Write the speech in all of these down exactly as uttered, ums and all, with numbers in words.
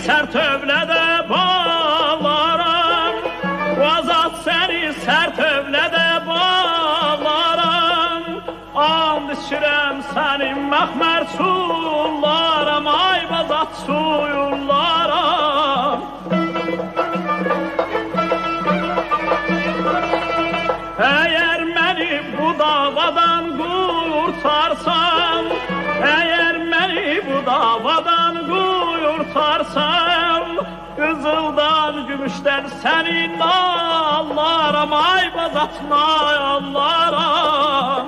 sert övlədə bağlaram, Azad səni sert övlədə bağlaram, and içirəm sənin məxmər sullaram, ay Azad suyullaram. Əgər məni bu davadan qurtarsan, əgər məni bu davadan qurtarsan, qızıldan, gümüşdən səni nallaram, ay Azad nallaram.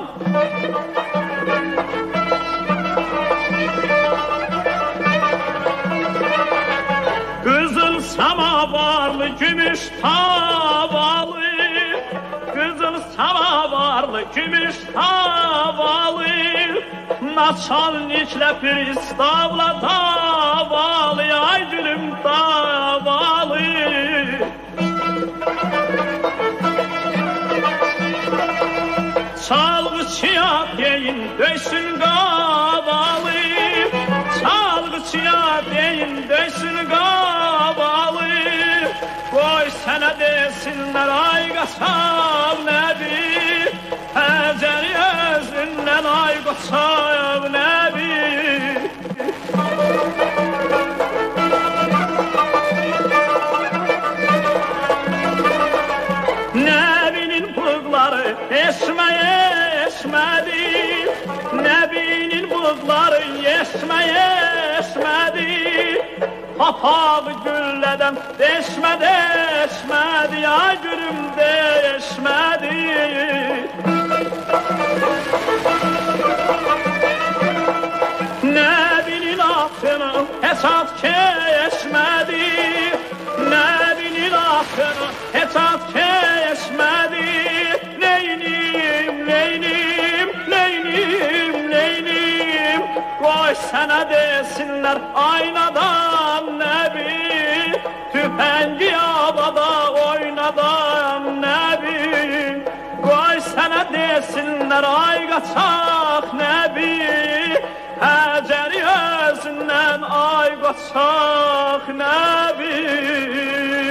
Qızıl samavarlı, gümüş tavalı, Qızıl samavarlı, gümüş tavalı, Naçalniklə pristavla davalı, ay gülüm davalı. Çalğıçıya deyin döysün qavalı, Çalğıçıya deyin döysün qavalı, Qoy sənə desinlər ay qaçaq nədir, Əcəli özündən ay qaçaq nədir. Nəbinin bığları eşməyə eşmədi, Nəbinin bığları eşməyə eşmədi, Papaq güllədən deşmə deşmədi, ay gülüm deşmədi. Nəbinin axını hesab keçmədi, Nəbinin axını hesab keçmədi, Neynim, neynim, neynim, neynim, Qoy sənə desinlər aynadan Nəbi, Tüfəngi havada oynadan Nəbi, Qoy sənə desinlər ay qaçaq Nəbi, Əcəli özündən ay qaçaq Nəbi.